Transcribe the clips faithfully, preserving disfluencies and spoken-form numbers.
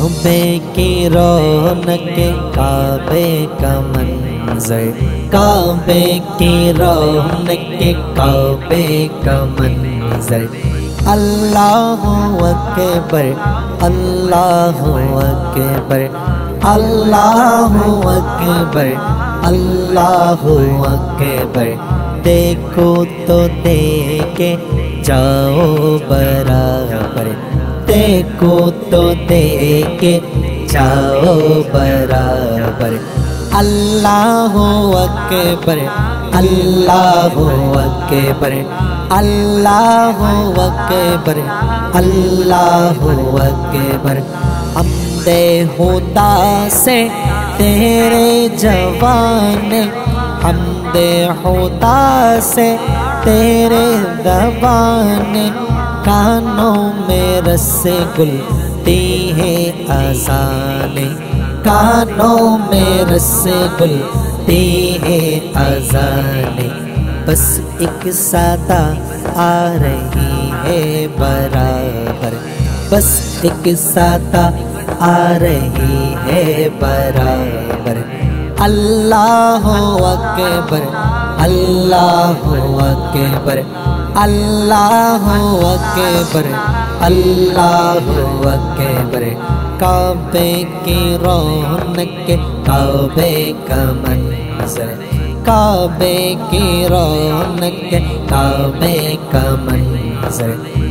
کعبے کی رونق کعبے کا منظر، کعبے کی رونق کعبے کا منظر، اللہ اکبر اللہ اکبر اللہ اکبر اللہ اکبر، دیکھو تو دیکھے جاؤ برابر، دیکھو تو دیکھے جاؤ برابر، اللہ اکبر اللہ اکبر اللہ اکبر اللہ اکبر، حمد خدا سے تیرے جوان، حمد خدا سے تیرے زبان، کانوں میں رس گلتی ہے اذان، کانوں میں رس گلتی ہے اذان، بس ایک صدا آ رہی ہے برابر، بس ایک صدا آ رہی ہے برابر، اللہ اکبر اللہ اکبر اللہ اکبر اللہ اکبر، کعبے کی رونق کعبے کا منظر، کعبے کی رونق کعبے کا منظر،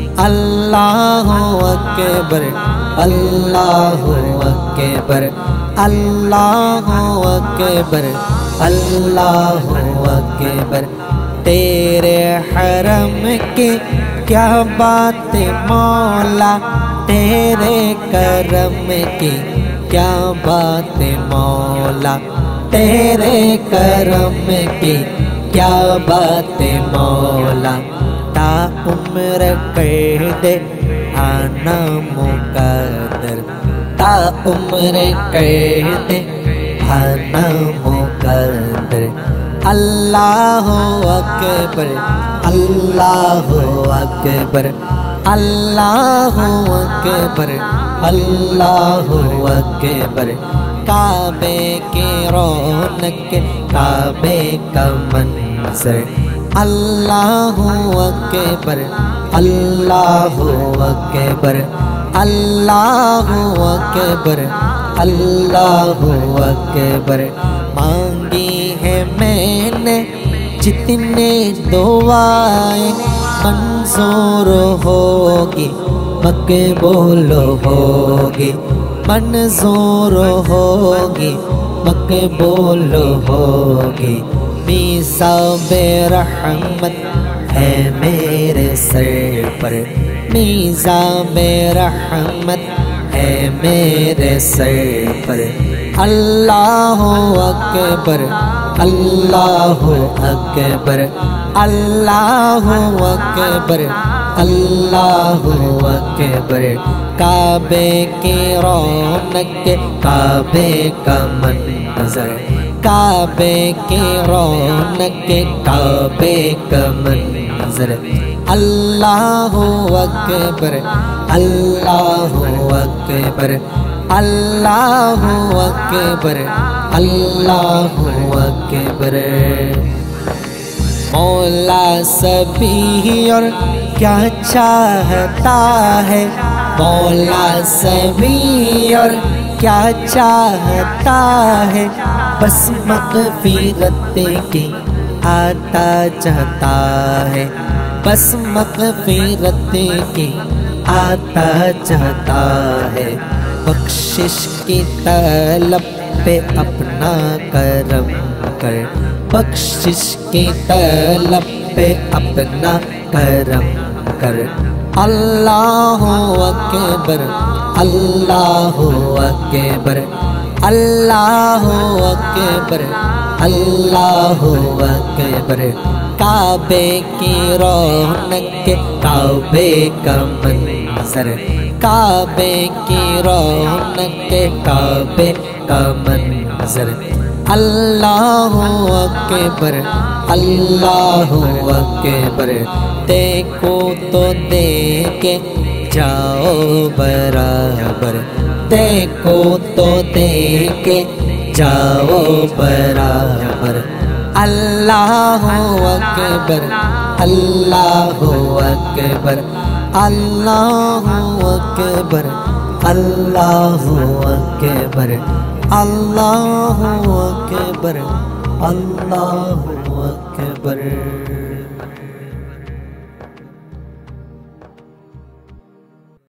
اللہ اکبر اللہ اکبر اللہ اکبر اللہ اکبر، تیرے حرم کی کیا بات مولا، تیرے کرم کی کیا بات مولا، تیرے کرم کی کیا بات مولا، تا عمر کر دے آنا مقدر، تا عمر کر دے آنا مقدر، اللہ اکبر اللہ اکبر اللہ اکبر اللہ اکبر، کعبے کی رونق کعبے کا منظر، اللہ اکبر اللہ اکبر اللہ اکبر اللہ اکبر، مانگی ہے میں نے جتنے دعائیں، منظور ہوگی مقبول ہوگی، منظور ہوگی مقبول ہوگی، میزاب رحمت ہے میرے سر پر، میزاب رحمت ہے میرے سر پر، اللہ اکبر اللہ اکبر اللہ اکبر اللہ اکبر، کعبے کی رونق کعبے کا منظر، کعبے کی رونق کعبے کا منظر، اللہ اکبر اللہ اکبر اللہ اکبر اللہ اکبر، مولا سبھی اور کیا چاہتا ہے، مولا سبھی اور کیا چاہتا ہے، بس مغفرت کی آتا چاہتا ہے، بس مغفرت کی آتا چاہتا ہے، بخشش کی طلب پہ اپنا کرم کر، بخشش کی طلب پہ اپنا کرم کر، اللہ اکبر اللہ اکبر اللہ اکبر اللہ اکبر، کعبے کی رونق کعبے کا منظر، کعبے کی رونق کعبے کا منظر، اللہ اکبر اللہ اکبر، دیکھو تو دیکھے जाओ बराबर, देखो तो देखे जाओ बराबर। अल्लाह अकबर, अल्लाह अकबर, अल्लाह अकबर, अल्लाह अकबर, अल्लाह अकबर, अल्लाह अकबर।